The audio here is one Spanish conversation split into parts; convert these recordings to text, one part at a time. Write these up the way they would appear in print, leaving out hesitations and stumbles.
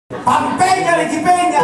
Pampeña, Arequipeña.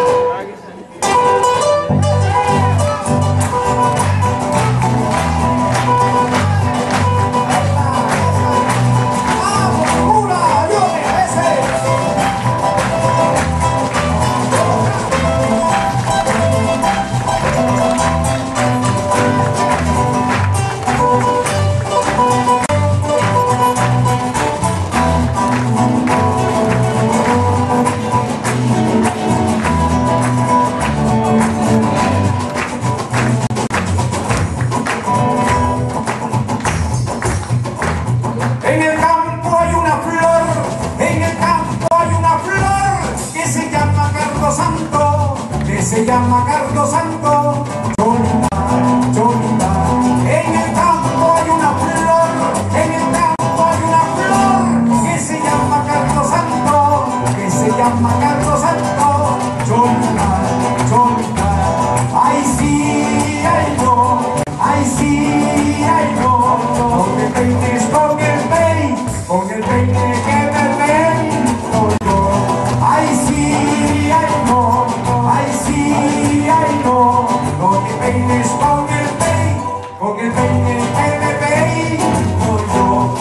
Se llama Carlos Santo, Cholita, Cholita. En el campo hay una flor, en el campo hay una flor que se llama Carlos Santo, que se llama Carlos Santo, Cholita, Cholita. Ay sí, ay no, ay sí, ay no. Con el peine es con el peine que me peino yo. Ay sí, ay no. Ay sí, ay no, no te peines con el peine que me peino yo.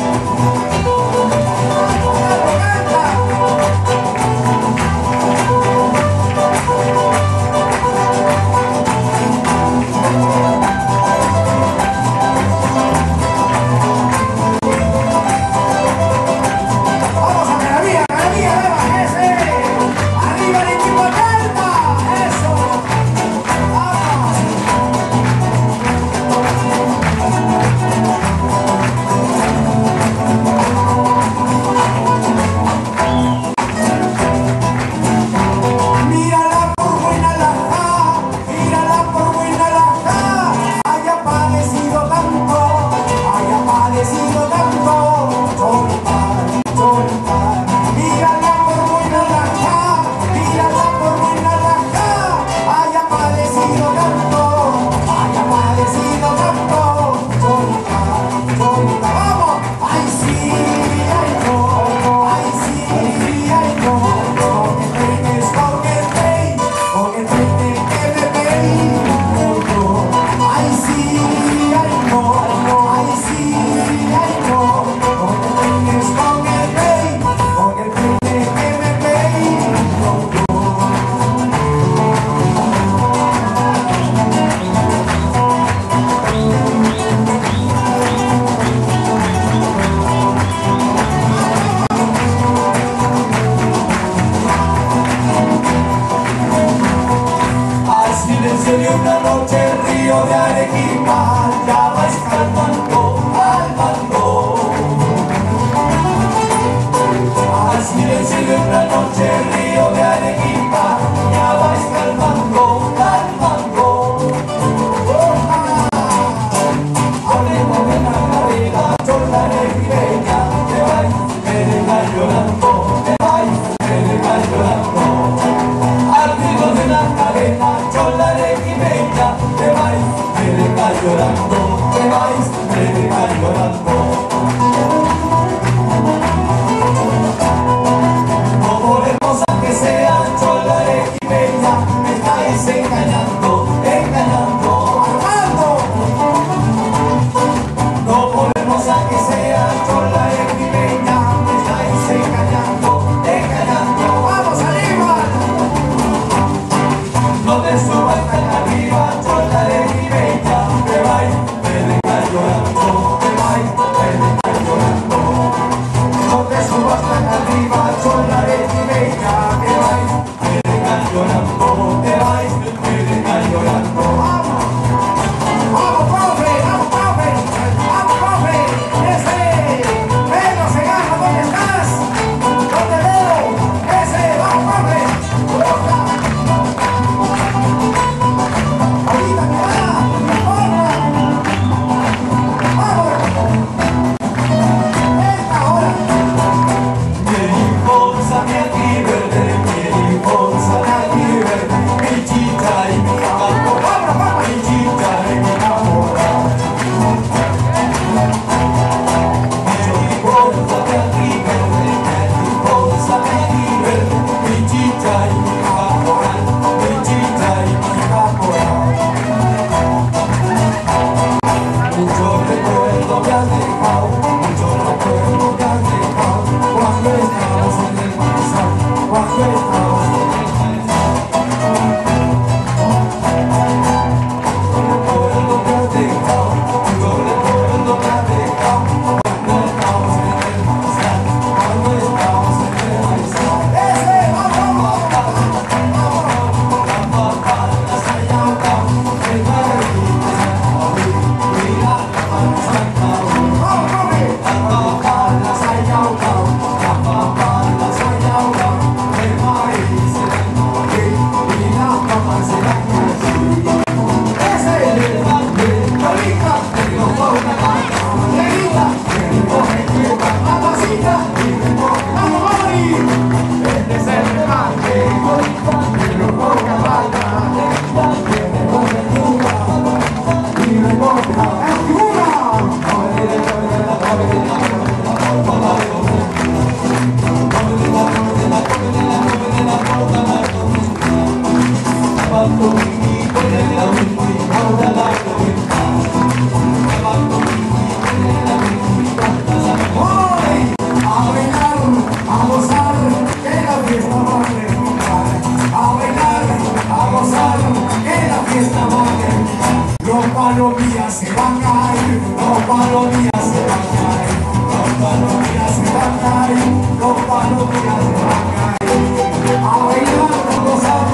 Vamos a maravilla, ese. Arriba el equipo Calma, eso. Mírala por buena la haya padecido tanto, Cholita, Cholita. Mírala por buena la haya padecido tanto, Cholita, Cholita. Vamos, ay sí, ay no, ay sí, ay no, con el peine que me peino yo. Ay sí, ay no, ay sí, ay no, con el peine que me peino yo. Al silencio de una noche el río de Arequipa ya va escalmando al mando. Al silencio de una noche el río de Arequipa ya va escalmando al mando. Hablemos de la carrera, chola arequipeña, te vais, me dejas llorando, te vais, me dejas llorando. Arriba de la cadena, chola arequipeña, te vais, me dejas llorando, te vais, me dejas llorando. No por hermosa que sea, chola arequipeña, me estáis engañando, engañando, Armando. No por hermosa que sea, chola arequipeña, me estáis engañando, engañando. ¡Vamos arriba! No te subas tan arriba, chola arequipeña, te vais, me dejas llorando, te vais. Los palomillas se van a ir, los palomillas se van a ir, los palomillas se van a ir, los palomillas se van a ir. A bailar, a gozar,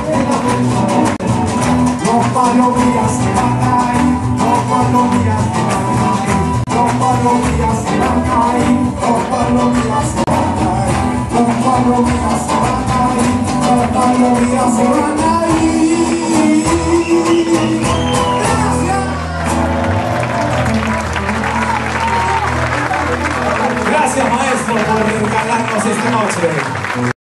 los palomillas se van a ir, los palomillas se van a ir, los palomillas se van a ir, los palomillas se van a ir, los palomillas se van a ir, los palomillas se van a ir. Gracias, maestro, por regalarnos esta noche.